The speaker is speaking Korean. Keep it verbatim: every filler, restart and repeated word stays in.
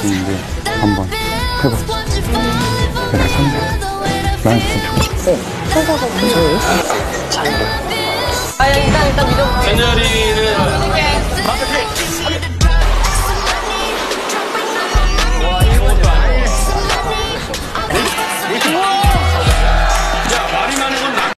수 있는데 한번 해봤어. 내가 선배 난 좋겠어. 네, 회사가 무서워요? 잘. 아, 일단 일단 믿어볼게요. 제너리는